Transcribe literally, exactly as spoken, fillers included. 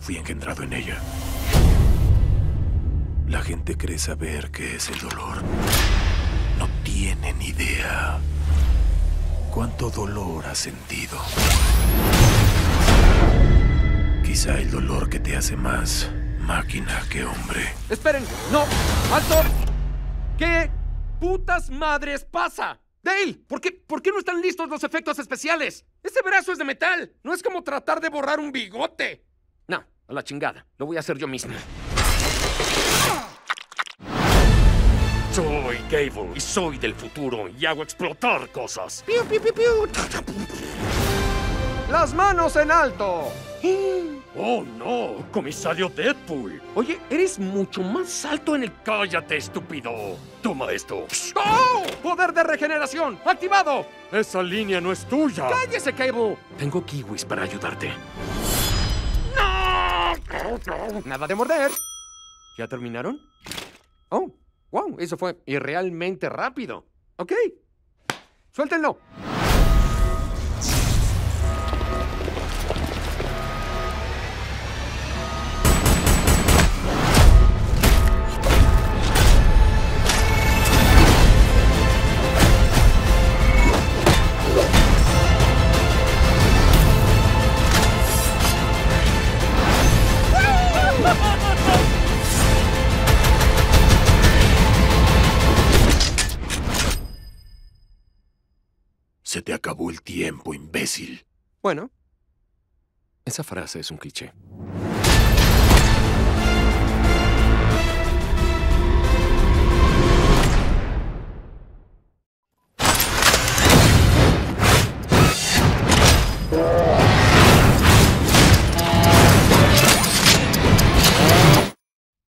fui engendrado en ella. La gente cree saber qué es el dolor. No tienen idea cuánto dolor has sentido. Quizá el dolor que te hace más máquina que hombre. ¡Esperen! ¡No! ¡Alto! ¿Qué putas madres pasa? Dale, ¿por qué, ¿por qué no están listos los efectos especiales? Ese brazo es de metal. No es como tratar de borrar un bigote. No, a la chingada. Lo voy a hacer yo mismo. Soy Gable y soy del futuro y hago explotar cosas. ¡Piu, piu, piu, piu! ¡Las manos en alto! ¡Oh, no! ¡Comisario Deadpool! Oye, eres mucho más alto en el... ¡Cállate, estúpido! ¡Toma esto! ¡Oh! ¡Poder de regeneración! ¡Activado! ¡Esa línea no es tuya! ¡Cállese, Cable! Tengo kiwis para ayudarte. ¡No! Nada de morder. ¿Ya terminaron? Oh, wow, eso fue irrealmente rápido. Ok. Suéltenlo. Se te acabó el tiempo, imbécil. Bueno, esa frase es un cliché.